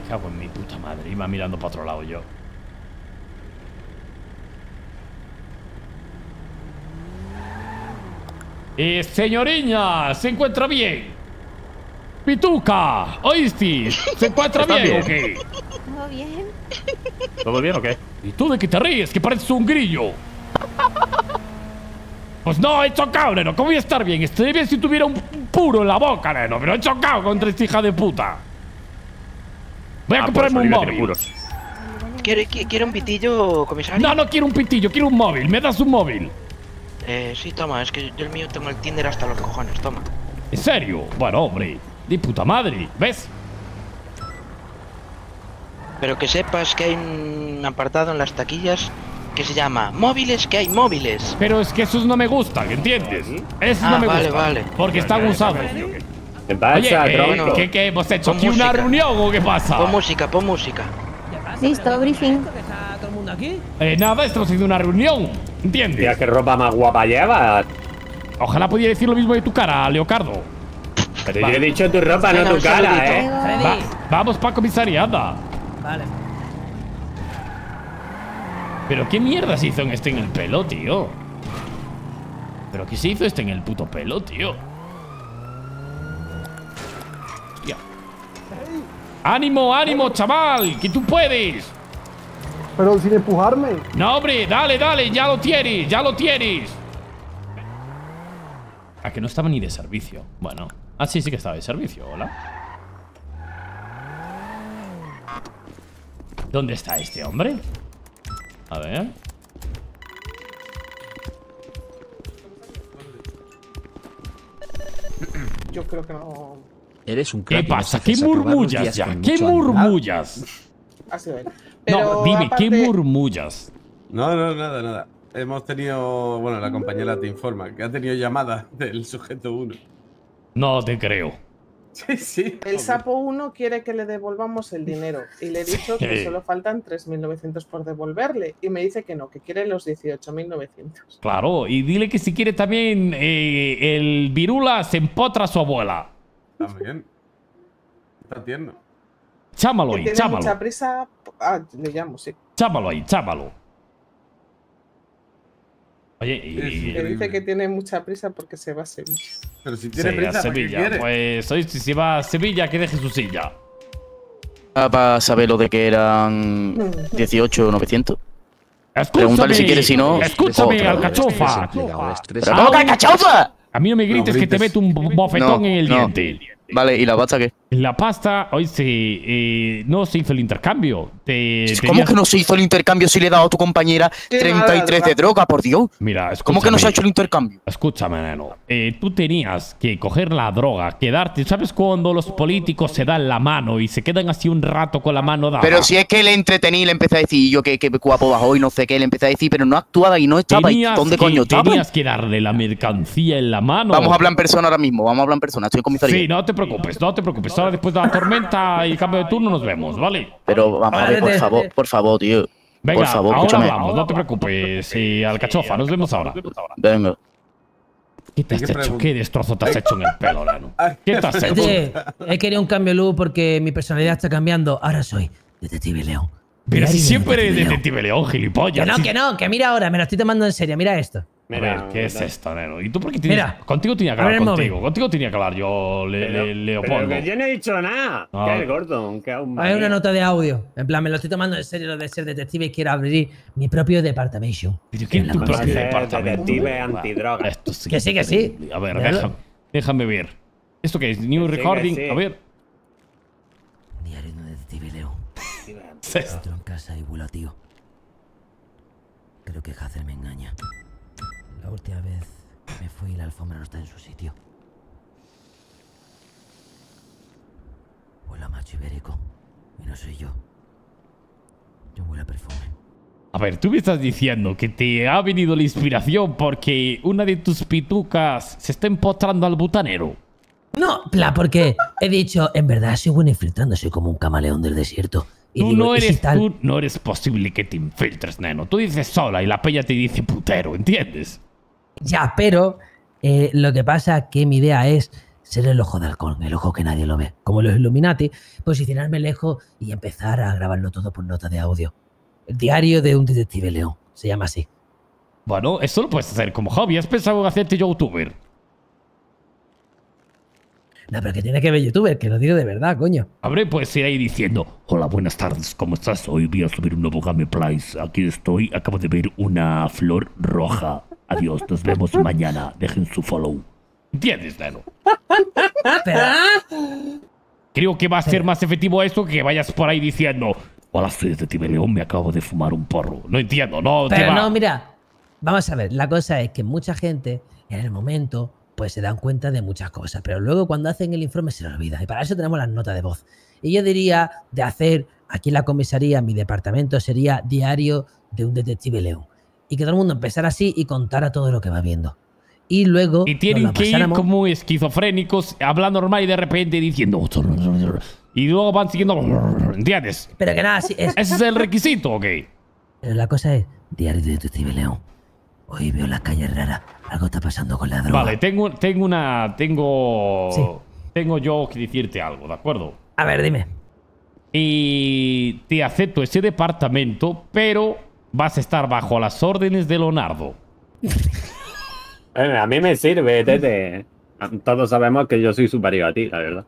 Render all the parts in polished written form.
cago en mi puta madre. Iba mirando para otro lado yo. Señoriña, ¿se encuentra bien? Pituca, ¿oíste? ¿Se encuentra bien o qué? ¿Todo bien? ¿Todo bien o qué? ¿Y tú de qué te ríes? Que pareces un grillo. Pues no, he chocado, neno. ¿Cómo voy a estar bien? Estaría bien si tuviera un puro en la boca, neno. Pero he chocado contra esta hija de puta. Voy a comprarme un móvil. ¿Quiere un pitillo, comisario? No quiero un pitillo, quiero un móvil. ¿Me das un móvil? Sí, toma. Es que yo el mío tengo el Tinder hasta los cojones, toma. ¿En serio? Bueno, hombre. De puta madre. ¿Ves? Pero que sepas que hay un apartado en las taquillas que se llama móviles, que hay móviles. Pero es que esos no me gustan, ¿entiendes? Esos no me gustan. Vale. Porque están usados. ¿Qué pasa, Oye, ¿qué hemos hecho aquí? ¿Una reunión o qué pasa? Pon música. Listo, briefing. ¿Está todo el mundo aquí? Nada, estamos haciendo una reunión. ¿Entiendes? Tía, qué ropa más guapa llevas. Ojalá pudiera decir lo mismo de tu cara, Leocardo. Pero yo he dicho tu ropa, no tu cara, Freddy. Vamos pa' comisaría, anda. Vale. ¿Pero qué mierda se hizo en este en el pelo, tío? ¿Pero qué se hizo este en el puto pelo, tío? Hostia. ¡Ánimo, ánimo, chaval! ¡Que tú puedes! Pero sin empujarme. No, hombre, dale, ya lo tienes, ¿A que no estaba ni de servicio? Bueno. Ah, sí que estaba de servicio, hola. ¿Dónde está este hombre? A ver. Yo creo que no. Eres un ¿Qué pasa? ¿Qué murmullas ya? ¿Qué murmullas? Ha sido él. No, dime, ¿qué murmullas? No, nada. Hemos tenido, bueno, la compañera te informa que ha tenido llamada del sujeto 1. No te creo. Sí. El sapo 1 quiere que le devolvamos el dinero y le he dicho que solo faltan 3.900 por devolverle y me dice que no, que quiere los 18.900. Claro, y dile que si quiere también el virula se empotra a su abuela. También. Está tierno. Chámalo ahí, tiene chámalo. mucha prisa. Ah, le llamo, sí. Chámalo ahí, chámalo. Oye, Le dice que tiene mucha prisa porque se va a Sevilla. Pero si tiene sí, prisa, a Sevilla. ¿para qué quiere? Pues hoy si va a Sevilla, que deje su silla. Para saber lo de que eran 18.900. Pregúntale si quiere, si no. Escúchame, alcachofa. ¿Pero cómo que alcachofa? A mí no me grites que te meto un bofetón en el diente. Vale, ¿y la pasta qué? La pasta, hoy no se hizo el intercambio. ¿Cómo que no se hizo el intercambio si le he dado a tu compañera 33 de droga, por Dios? Mira, escúchame. ¿Cómo que no se ha hecho el intercambio? Escúchame, neno. Tú tenías que coger la droga, quedarte. ¿Sabes cuando los políticos se dan la mano y se quedan así un rato con la mano dada? Pero si es que le entretení, le empecé a decir yo que guapo bajó y no sé qué, le empecé a decir, pero no actuaba y no estaba. ¿Dónde coño estaba? Tenías que darle la mercancía en la mano. Vamos a hablar en persona ahora mismo, estoy en comisaría. Sí, no te preocupes. Ahora después de la tormenta y cambio de turno nos vemos, ¿vale? Pero vamos a ver, por favor, tío. Venga, por favor, ahora escúchame. vamos, no te preocupes. Alcachofa, nos vemos ahora. Venga. ¿Qué te has hecho? ¿Qué destrozo te has hecho en el pelo, neno? ¿Qué te has hecho? He querido un cambio de look porque mi personalidad está cambiando. Ahora soy Detective León. Pero si siempre eres Detective León, gilipollas. Que mira ahora, me lo estoy tomando en serio, mira esto. A ver, ¿qué es esto, neno? ¿Y tú por qué tienes...? Mira, contigo tenía que a ver hablar el contigo. móvil. Contigo tenía que hablar yo, Leopoldo. Pero que yo no he dicho nada. No. ¿Qué es, Gordon? ¿Qué aún Hay una nota de audio. En plan, me lo estoy tomando en serio lo de ser detective y quiero abrir mi propio departamento. ¿Pero qué es tu propio Ser departamento? detective antidroga. Esto sí. Que sí. A ver, Míralo. déjame ver. ¿Esto qué es? New recording. sí. A ver. Diario de un detective León. ¿Qué es esto? Entro en casa y vuelo a tío. Creo que Hazel me engaña. La última vez me fui y la alfombra no está en su sitio. Huele a macho ibérico. Y no soy yo. Yo huele a perfume. A ver, tú me estás diciendo que te ha venido la inspiración porque una de tus pitucas se está empotrando al butanero. No, porque he dicho, en verdad soy bueno infiltrando, soy como un camaleón del desierto. Y Tú, digo, ¿y si tal? tú no eres posible que te infiltres, neno. Tú dices sola y la peña te dice putero, ¿entiendes? Ya, pero lo que pasa que mi idea es ser el ojo de halcón, el ojo que nadie lo ve. Como los Illuminati, posicionarme lejos y empezar a grabarlo todo por nota de audio. El diario de un detective león, se llama así. Bueno, eso lo puedes hacer como hobby. ¿Has pensado en hacerte youtuber? No, pero que tiene que ver youtuber, que lo digo de verdad, coño. Habré pues ir ahí diciendo: hola, buenas tardes, ¿cómo estás? Hoy voy a subir un nuevo gameplays. Aquí estoy, acabo de ver una flor roja. Adiós, nos vemos mañana. Dejen su follow. ¿Entiendes, neno? Pero, Creo que va a ser más efectivo esto que vayas por ahí diciendo: hola, soy Detective León, me acabo de fumar un porro. No entiendo, no te pero va. no, mira, vamos a ver, la cosa es que mucha gente en el momento pues se dan cuenta de muchas cosas, pero luego cuando hacen el informe se lo olvida. Y para eso tenemos las notas de voz. Y yo diría de hacer aquí en la comisaría, mi departamento sería diario de un detective león. Y que todo el mundo empezara así y contara todo lo que va viendo. Y luego Y tienen que ir como esquizofrénicos, hablando normal y de repente diciendo... Y luego van siguiendo... ¿Entiendes? Pero que nada, sí, ¿Ese es el requisito o qué? Pero la cosa es, diario de detective león. Hoy veo las calles raras. Algo está pasando con la droga. Vale, tengo yo que decirte algo, ¿de acuerdo? A ver, dime. Y te acepto ese departamento, pero vas a estar bajo las órdenes de Leonardo. A mí me sirve, Tete. Todos sabemos que yo soy superior a ti, la verdad.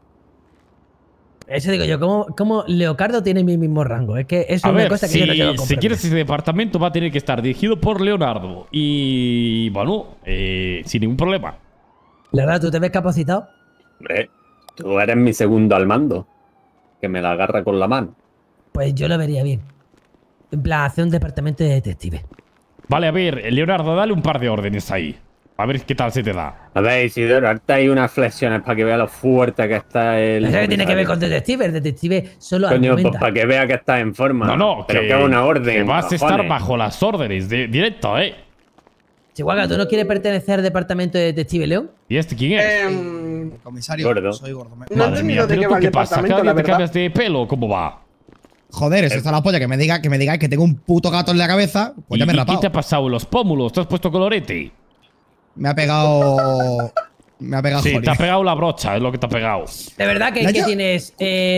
Eso digo yo, como Leocardo tiene mi mismo rango. Es que es una cosa que yo no quiero comprender. Si quieres ese departamento va a tener que estar dirigido por Leonardo. Y bueno, sin ningún problema. Leonardo, ¿tú te ves capacitado? Hombre, tú eres mi segundo al mando. Que me la agarra con la mano. Pues yo lo vería bien. En plan, hacer un departamento de detective. Vale, a ver, Leonardo, dale un par de órdenes ahí. A ver qué tal se te da. A ver, Isidoro, ahorita hay unas flexiones para que vea lo fuerte que está el... ¿Eso qué tiene que ver con detective? El detective solo Coño, argumenta. pues para que vea que está en forma. No, pero que es una orden. Que vas a estar cojones. bajo las órdenes directo, Chihuahua, ¿tú no quieres pertenecer al departamento de detective León? ¿Y este quién es? Comisario, Gordo. soy gordo. No he Madre entendido mía, de ¿pero qué tú va el qué pasa? departamento, ¿Cada la día te verdad. cambias de pelo? ¿Cómo va? Joder, eso está la polla. Que me digáis que tengo un puto gato en la cabeza. Pues ya me he ¿Y qué rapado. te ha pasado en los pómulos? ¿Te has puesto colorete? Me ha pegado. Me ha pegado Sí, Holly. te ha pegado la brocha, es lo que te ha pegado. De verdad que, ¿La que yo? tienes.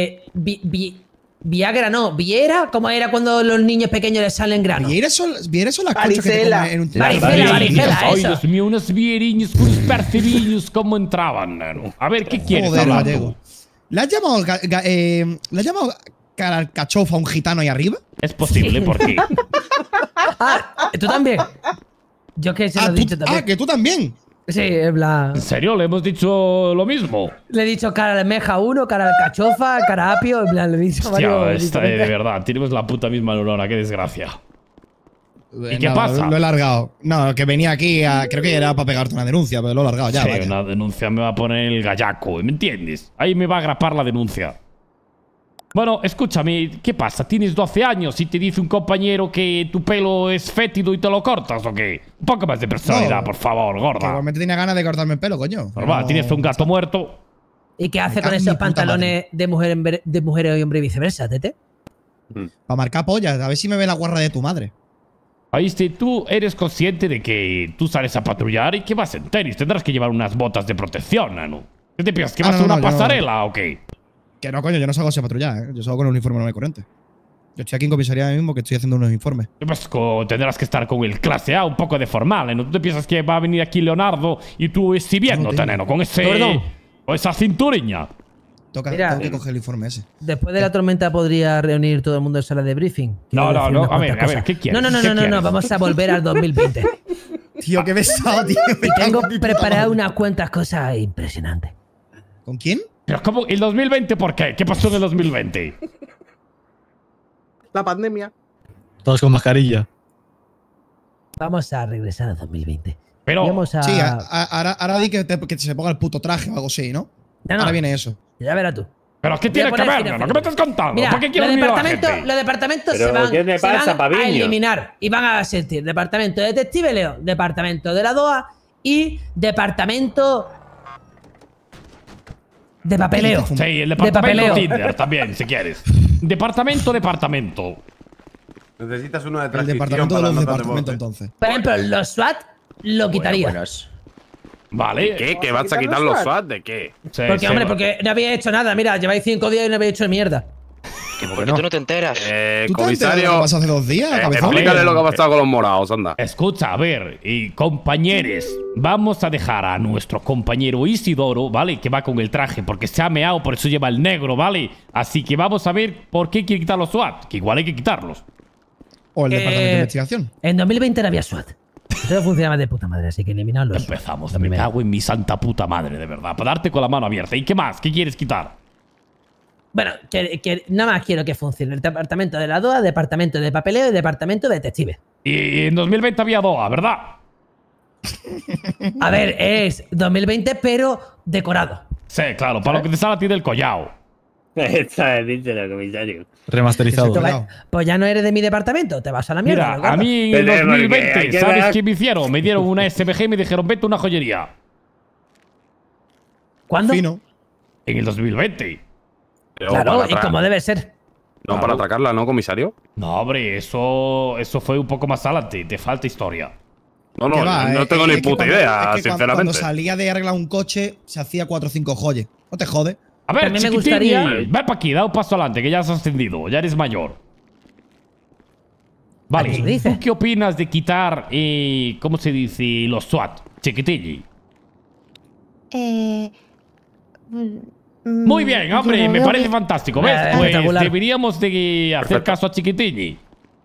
Viagra, no. ¿Viera? ¿Cómo era cuando los niños pequeños les salen granos? ¿Vieres son las conchas que te Varicela. ponen en un Varicela, Ay, eso. Dios mío, unos vieriños, unos percebillos, ¿cómo entraban, neno? A ver, ¿qué quieres Joder, hablar gallego. tú? ¿Le has llamado cara al cachofa a un gitano ahí arriba? Es posible, ¿por qué? Ah, ¿tú también? Yo que se lo he dicho también. Que tú también. Sí, en plan. ¿En serio? ¿Le hemos dicho lo mismo? Le he dicho cara de meja 1, cara de cachofa, cara apio. En plan, le he dicho Hostia, varios de diferentes. verdad, tenemos la puta misma neurona, qué desgracia. ¿Y qué No, pasa? Lo he largado. No, que venía aquí creo que era para pegarte una denuncia, pero lo he largado ya. Sí, vaya. una denuncia me va a poner el gallaco, ¿me entiendes? Ahí me va a agrapar la denuncia. Bueno, escúchame, ¿qué pasa? ¿Tienes 12 años y te dice un compañero que tu pelo es fétido y te lo cortas o qué? Un poco más de personalidad, No, por favor, Que gorda. igualmente tenía ganas de cortarme el pelo, coño. Normal, No- tienes un gato muerto. ¿Y qué hace Me con cago en esos mi puta pantalones de mujer y hombre y viceversa, Tete? Para marcar pollas, a ver si me ve la guarra de tu madre. Oíste, tú eres consciente de que tú sales a patrullar y que vas en tenis. Tendrás que llevar unas botas de protección, nano. ¿Qué te piensas? ¿Que Ah, vas a no, una no, yo no. pasarela o qué? Que no, coño, yo no salgo así a patrullar, ¿eh? Yo salgo con el uniforme normal y corriente. Yo estoy aquí en comisaría ahora mismo que estoy haciendo unos informes. Pues tendrás que estar con el clase A un poco de formal, ¿no? ¿Tú te piensas que va a venir aquí Leonardo y tú exhibiéndote, No, neno, con ese... Perdón. O esa cinturiña? Mira. Tengo que coger el informe ese. Después de la tormenta podría reunir todo el mundo en sala de briefing. No, Quiero no, decir no. unas A ver, cuantas cosas. ¿qué quieres? No, ¿Qué quieres? vamos a volver al 2020. Tío, qué pesado, tío. Me Y cago tengo en mi puta preparado madre. unas cuantas cosas impresionantes. ¿Con quién? Pero ¿cómo? ¿El 2020 por qué? ¿Qué pasó en el 2020? La pandemia. Todos con mascarilla. Vamos a regresar al 2020. Pero... Y vamos a... Sí, ahora di que se ponga el puto traje o algo así, ¿no? No, no. Ahora viene eso. Ya verás tú. ¿Pero qué Voy a tiene que poner ver, fin a neno? fin. ¿Qué me estás contando? Mira, ¿Por qué quiere venir la gente? los departamentos Pero, se van, ¿qué te se pasa, van a Paviño? eliminar y van a existir departamento de detective Leo, departamento de la DOA y departamento de papeleo. Sí, el De departamento papeleo. Tinder también, si quieres. Departamento. Necesitas uno de El transición departamento de para los las notas de departamentos, voz, entonces. Por ejemplo, los SWAT lo quitaría. Vale. ¿Qué? ¿Que vas a quitar los SWAT? ¿De qué? Porque, hombre, porque no había hecho nada. Mira, lleváis 5 días y no habéis hecho mierda. ¿Por qué tú no te enteras? ¿Tú te has enterado de lo que pasó hace 2 días, cabezón? Explícale lo que ha pasado con los morados, anda. Escucha, a ver, y compañeros, vamos a dejar a nuestro compañero Isidoro, ¿vale? Que va con el traje, porque se ha meado, por eso lleva el negro, ¿vale? Así que vamos a ver por qué quiere quitar los SWAT, que igual hay que quitarlos. O el departamento de investigación. En 2020 no había SWAT. Todo funcionaba de puta madre, así que eliminadlos. Empezamos, me cago en mi santa puta madre, de verdad. Para darte con la mano abierta. ¿Y qué más? ¿Qué quieres quitar? Bueno, que nada más quiero que funcione el departamento de la DOA, departamento de papeleo y departamento de detective. Y en 2020 había DOA, ¿verdad? A ver, es 2020, pero decorado. Sí, claro, para lo que te sale a ti del collao. Esa es, díselo, comisario. Remasterizado. Pues ya no eres de mi departamento, te vas a la mierda. Mira, a mí en 2020, ¿sabes qué me hicieron? Me dieron una SMG y me dijeron, vete a una joyería. ¿Cuándo? Fino. En el 2020. Claro, y como debe ser. No, para atracarla, ¿no, comisario? No, hombre, eso fue un poco más adelante. Te falta historia. No, no tengo ni puta idea, sinceramente. Cuando salía de arreglar un coche, se hacía 4 o 5 joyas. No te jode. A ver, También me chiquitín, gustaría- ven para aquí, da un paso adelante, que ya has ascendido, ya eres mayor. ¿A qué Vale, dice? ¿tú qué opinas de quitar, cómo se dice, los SWAT, chiquitilli? Muy bien, hombre, me parece fantástico, ¿ves? Pues espectacular. deberíamos de hacer caso a chiquitilli.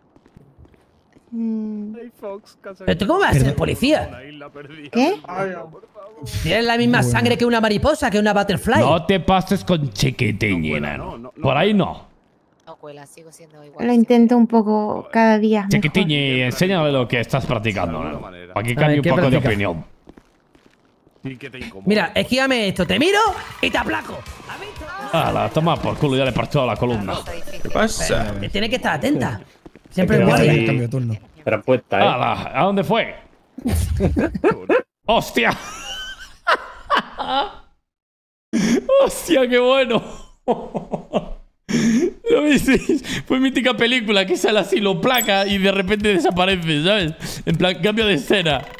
¿Pero tú cómo vas a ser policía? ¿Qué? Tienes la misma sangre que una mariposa, que una butterfly. No te pases con chiquitilli, enano. Por ahí no. Lo intento un poco cada día. mejor. Chiquitilli, enséñale lo que estás practicando, ¿no? Para que A cambie ver, un ¿qué poco de practicas? opinión. Mira, esquívame esto, te miro y te aplaco. La toma por culo, ya le parchó la columna. ¿Qué pasa? Tienes que estar atenta. Siempre Pero en guardia. sí. Cambio de turno. Respuesta, ¿eh? ¿A dónde fue? ¡Hostia! ¡Hostia, qué bueno! ¿Lo visteis? Fue mítica película que sale así, lo placa y de repente desaparece, ¿sabes? En plan, cambio de escena.